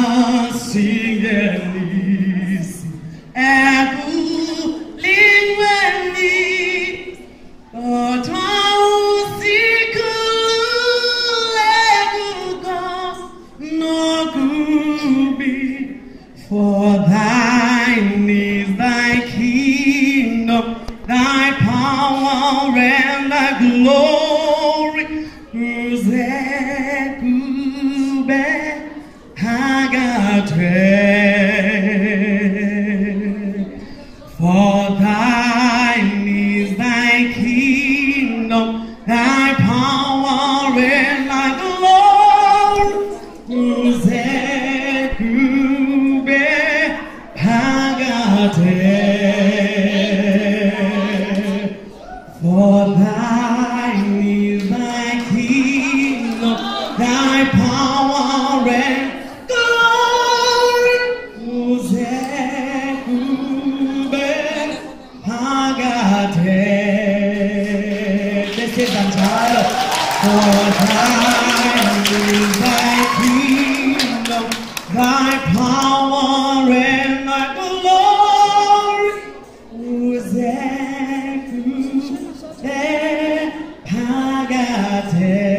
For thine is thy kingdom, thy power and thy glory. Uzekube hagatre. For thine is thy kingdom, thy power and thy glory. Uzekube for thine is thy kingdom, thy power and glory. This is entitled, for thine is thy kingdom, thy power and thy glory. Pagate.